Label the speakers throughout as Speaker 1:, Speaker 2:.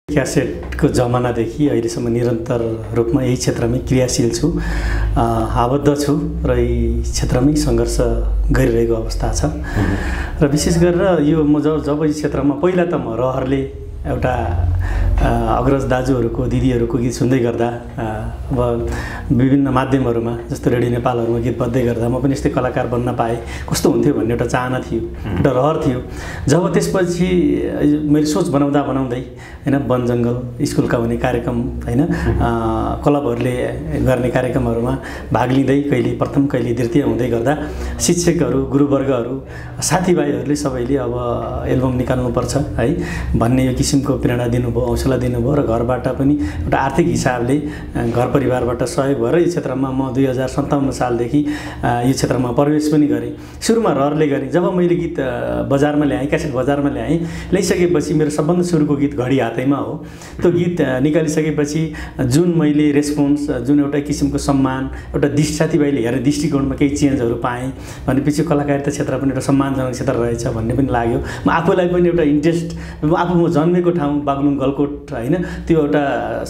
Speaker 1: क्यासेटको जमानादेखि अहिलेसम्म निरन्तर रूपमा यही क्षेत्रमै क्रियाशील छु, आबद्ध छु र यही क्षेत्रमै सङ्घर्ष गरिरहेको अवस्था छ। र विशेष गरेर यो म जब यी क्षेत्रमा पहिला त म रहरले एउटा अग्रज दाजुहरूको दिदीहरूको गीत सुन्दै गर्दा अब विभिन्न माध्यमहरूमा जस्तो रेडियो नेपालहरूमा गीत बज्दै गर्दा म पनि यस्तै कलाकार बन्न पाएँ कस्तो हुन्थ्यो भन्ने एउटा चाहना थियो, एउटा रहर थियो। जब त्यसपछि मैले सोच बनाउँदा हैन वन जङ्गल स्कुलका हुने कार्यक्रम हैन क्लबहरूले गर्ने कार्यक्रमहरूमा भाग लिँदै कहिले प्रथम कहिले द्वितीय हुँदै गर्दा शिक्षकहरू गुरुवर्गहरू साथीभाइहरूले सबैले अब एल्बम निकाल्नुपर्छ है भन्ने यो किसिमको प्रेरणा दिनुभयो, हौसला दिनुभयो र घरबाट पनि एउटा आर्थिक हिसाबले घर परिवारबाट सहयोग भएर यो क्षेत्रमा म 2057 सालदेखि यो क्षेत्रमा प्रवेश पनि गरेँ। सुरुमा रहरले गरेँ। जब मैले गीत बजारमा ल्याएँ, क्यासेट बजारमा ल्याइसकेपछि मेरो सबभन्दा सुरुको गीत घडी हातैमा हो। त्यो गीत निकालिसकेपछि जुन मैले रेस्पोन्स, जुन एउटा किसिमको सम्मान, एउटा साथीभाइले हेर्ने दृष्टिकोणमा केही चेन्जहरू पाएँ भनेपछि कलाकारिता क्षेत्र पनि एउटा सम्मानजनक क्षेत्र रहेछ भन्ने पनि लाग्यो। म आफूलाई पनि एउटा इन्ट्रेस्ट, आफू म जन्मेको ठाउँ बागलुङ गलकोट हैन, त्यो एउटा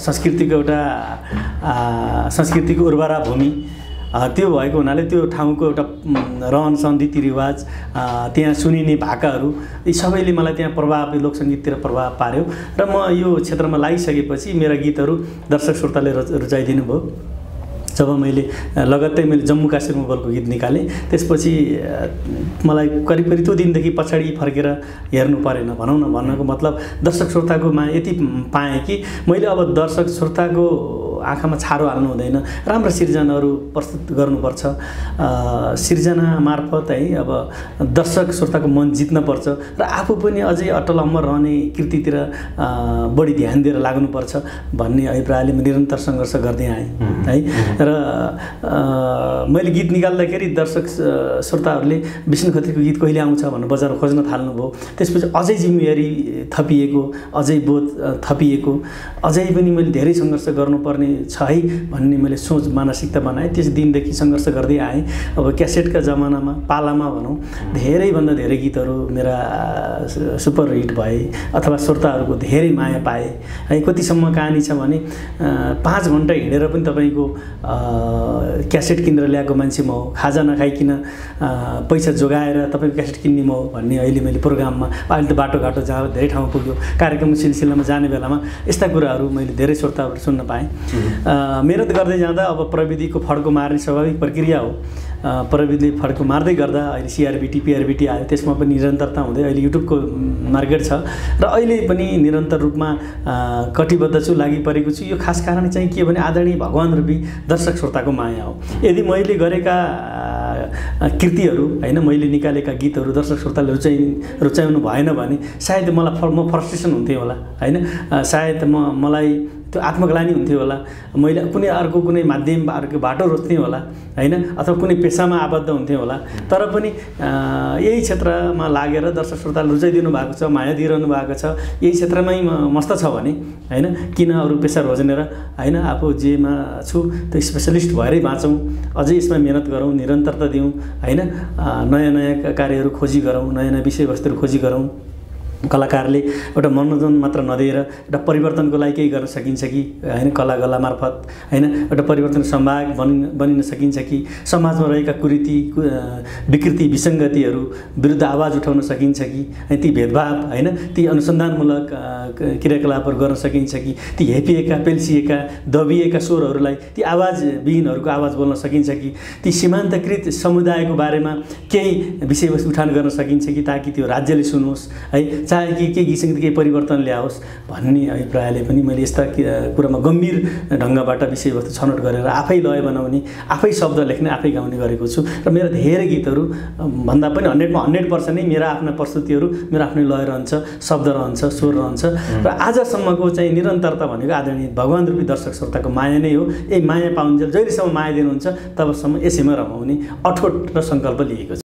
Speaker 1: संस्कृतिको उर्वरा भूमि त्यो भएको हुनाले त्यो ठाउँको एउटा रहनसहन रीतिरिवाज, त्यहाँ सुनिने भाकाहरू यी सबैले मलाई त्यहाँ प्रभाव, लोकसङ्गीततिर प्रभाव पार्यो र म यो क्षेत्रमा लागिसकेपछि मेरा गीतहरू दर्शक श्रोताले रुचाइदिनु भयो। जब मैले लगत्तै मैले जम्मू काश्मीर मुगलको गीत निकालेँ त्यसपछि मलाई करिब त्यो दिनदेखि पछाडि फर्केर हेर्नु परेन भनौँ न। भन्नको मतलब दर्शक श्रोताको माया यति पाएँ कि मैले अब दर्शक श्रोताको आँखामा छारो हाल्नु हुँदैन, राम्रो सिर्जनाहरू प्रस्तुत गर्नुपर्छ। सिर्जना मार्फत है अब दर्शक श्रोताको मन जित्नुपर्छ र आफू पनि अझै अटल अमर रहने कृतितिर बढी ध्यान दिएर लाग्नुपर्छ भन्ने अभिप्रायले म निरन्तर सङ्घर्ष गर्दै आएँ है। र मैले गीत निकाल्दाखेरि दर्शक श्रोताहरूले विष्णु खत्रीको गीत कहिले आउँछ भनेर बजारमा खोज्न थाल्नुभयो। त्यसपछि अझै जिम्मेवारी थपिएको, अझै बोध थपिएको, अझै पनि मैले धेरै सङ्घर्ष गर्नुपर्ने छ है भन्ने मैले सोच मानसिकता बनाएँ। त्यस दिनदेखि सङ्घर्ष गर्दै आएँ। अब क्यासेटका जमानामा पालामा भनौँ धेरैभन्दा धेरै गीतहरू मेरा सुपर हिट भए अथवा श्रोताहरूको धेरै माया पाए है। कतिसम्म कहानी छ भने 5 घन्टा हिँडेर पनि तपाईँको क्यासेट किनेर ल्याएको मान्छे म हो, खाजा नखाइकन पैसा जोगाएर तपाईँको क्यासेट किन्ने म हो भन्ने अहिले मैले प्रोग्राममा अहिले त बाटोघाटो जहाँ धेरै ठाउँ पुग्यो कार्यक्रमको सिलसिलामा जाने बेलामा यस्ता कुराहरू मैले धेरै श्रोताहरू सुन्न पाएँ। मेहनत गर्दै जाँदा अब प्रविधिको फड्को मार्ने स्वाभाविक प्रक्रिया हो। प्रविधिले फड्को मार्दै गर्दा अहिले CRBT PRBT आयो, त्यसमा पनि निरन्तरता हुँदै अहिले युट्युबको मार्केट छ र अहिले पनि निरन्तर रूपमा कटिबद्ध छु, लागि परेको छु। यो खास कारण चाहिँ के भने आदरणीय भगवान रूपी दर्शक श्रोताको माया हो। यदि मैले गरेका कृतिहरू हैन, मैले निकालेका गीतहरू दर्शक श्रोताले रुचाउनु भएन भने सायद म फ्रस्ट्रेसन हुन्थेँ होला हैन, सायद मलाई त्यो आत्मग्लानि हुन्थ्यो होला, मैले कुनै अर्को कुनै माध्यम अर्को बाटो रोज्थेँ होला हैन, अथवा कुनै पेसामा आबद्ध हुन्थेँ होला। तर पनि यही क्षेत्रमा लागेर दर्शक श्रोताले रुचाइदिनु भएको छ, माया दिइरहनु भएको छ, यही क्षेत्रमै मस्त छ भने हैन किन अरू पेसा रोज्नेर हैन, आफू जेमा छु त्यो स्पेसलिस्ट भएरै बाँचौँ, अझै यसमा मेहनत गरौँ, निरन्तरता दिउँ हैन, नयाँ नयाँ कार्यहरू खोजी गरौँ, नयाँ नयाँ विषयवस्तुहरू खोजी गरौँ। कलाकारले एउटा मनोरञ्जन मात्र नदिएर एउटा परिवर्तनको लागि केही गर्न सकिन्छ कि हैन, कला मार्फत हैन एउटा परिवर्तन सम्भाग बनिन सकिन्छ कि समाजमा रहेका कुरीति विकृति विसङ्गतिहरू विरुद्ध आवाज उठाउन सकिन्छ कि ती भेदभाव हैन, ती अनुसन्धानमूलक क्रियाकलापहरू गर्न सकिन्छ कि ती हेपिएका पेल्सिएका दबिएका स्वरहरूलाई, ती आवाजविहीनहरूको आवाज बोल्न सकिन्छ कि ती सीमान्तकृत समुदायको बारेमा केही विषयवस्तु उठान गर्न सकिन्छ कि ताकि त्यो राज्यले सुनोस् है, चाहे कि केही गीत केही परिवर्तन ल्याओस् भन्ने अभिप्रायले पनि मैले यस्ता कुरामा गम्भीर ढङ्गबाट विषयवस्तु छनौट गरेर आफै लय बनाउने, आफै शब्द लेख्ने, आफै गाउने गरेको छु। र मेरा धेरै गीतहरू भन्दा पनि 100मा 100% नै मेरा आफ्ना प्रस्तुतिहरू, मेरो आफ्नै लय रहन्छ, शब्द रहन्छ, स्वर रहन्छ। र आजसम्मको चाहिँ निरन्तरता भनेको आदरणीय भगवान रूपी दर्शक श्रोताको माया नै हो। यही माया पाउन्जेल जहिलेसम्म माया दिनुहुन्छ तबसम्म यसैमा रमाउने अठोट र सङ्कल्प लिएको छु।